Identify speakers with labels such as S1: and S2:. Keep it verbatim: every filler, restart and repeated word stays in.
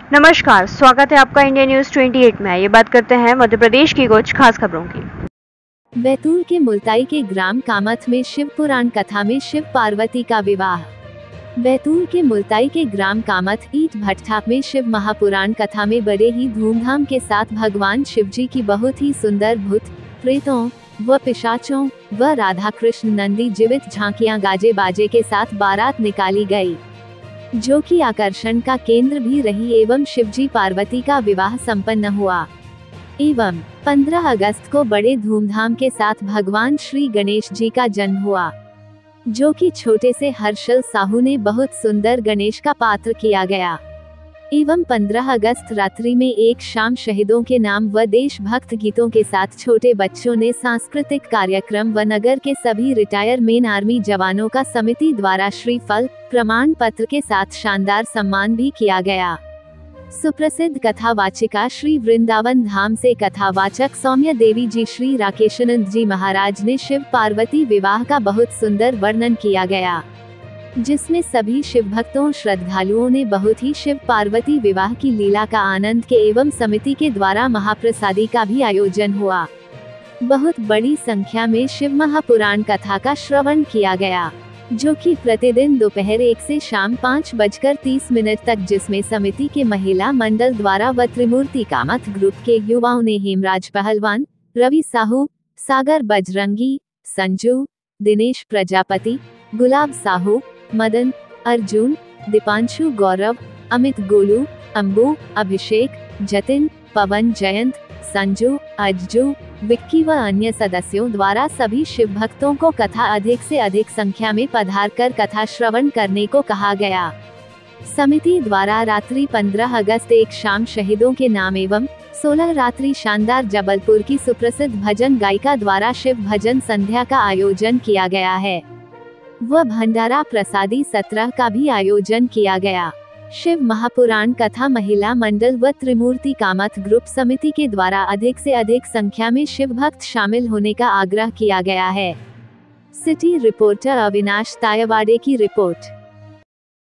S1: नमस्कार, स्वागत है आपका इंडिया न्यूज अट्ठाईस में। ये बात करते हैं मध्य प्रदेश की कुछ खास खबरों की।
S2: बैतूल के मुल्ताई के ग्राम कामथ में शिव पुराण कथा में शिव पार्वती का विवाह। बैतूल के मुल्ताई के ग्राम कामथ ईट भट्ठा में शिव महापुराण कथा में बड़े ही धूमधाम के साथ भगवान शिवजी की बहुत ही सुंदर भूत प्रेतों व पिशाचों व राधा कृष्ण नंदी जीवित झांकियां गाजे बाजे के साथ बारात निकाली गई, जो कि आकर्षण का केंद्र भी रही एवं शिवजी पार्वती का विवाह संपन्न हुआ। एवं पंद्रह अगस्त को बड़े धूमधाम के साथ भगवान श्री गणेश जी का जन्म हुआ, जो कि छोटे से हर्षल साहू ने बहुत सुंदर गणेश का पात्र किया गया। एवं पंद्रह अगस्त रात्रि में एक शाम शहीदों के नाम व देशभक्त गीतों के साथ छोटे बच्चों ने सांस्कृतिक कार्यक्रम व नगर के सभी रिटायर मेन आर्मी जवानों का समिति द्वारा श्रीफल प्रमाण पत्र के साथ शानदार सम्मान भी किया गया। सुप्रसिद्ध कथावाचिका श्री वृंदावन धाम से कथावाचक सौम्य देवी जी श्री राकेशानंद जी महाराज ने शिव पार्वती विवाह का बहुत सुंदर वर्णन किया गया, जिसमें सभी शिव भक्तों श्रद्धालुओं ने बहुत ही शिव पार्वती विवाह की लीला का आनंद के एवं समिति के द्वारा महाप्रसादी का भी आयोजन हुआ। बहुत बड़ी संख्या में शिव महापुराण कथा का श्रवण किया गया, जो कि प्रतिदिन दोपहर एक से शाम पाँच बजकर तीस मिनट तक, जिसमें समिति के महिला मंडल द्वारा व त्रिमूर्ति कामथ ग्रुप के युवाओं ने हेमराज पहलवान, रवि साहू, सागर बजरंगी, संजू, दिनेश प्रजापति, गुलाब साहू, मदन, अर्जुन, दीपांशु गौरव, अमित गोलू, अंबू, अभिषेक, जतिन, पवन जयंत, संजू, अज्जू, विक्की व अन्य सदस्यों द्वारा सभी शिव भक्तों को कथा अधिक से अधिक संख्या में पधार कर कथा श्रवण करने को कहा गया। समिति द्वारा रात्रि पंद्रह अगस्त एक शाम शहीदों के नाम एवं सोलह रात्रि शानदार जबलपुर की सुप्रसिद्ध भजन गायिका द्वारा शिव भजन संध्या का आयोजन किया गया है व भंडारा प्रसादी सत्रह का भी आयोजन किया गया। शिव महापुराण कथा महिला मंडल व त्रिमूर्ति कामथ ग्रुप समिति के द्वारा अधिक से अधिक संख्या में शिव भक्त शामिल होने का आग्रह किया गया है। सिटी रिपोर्टर अविनाश तायवाड़े की रिपोर्ट।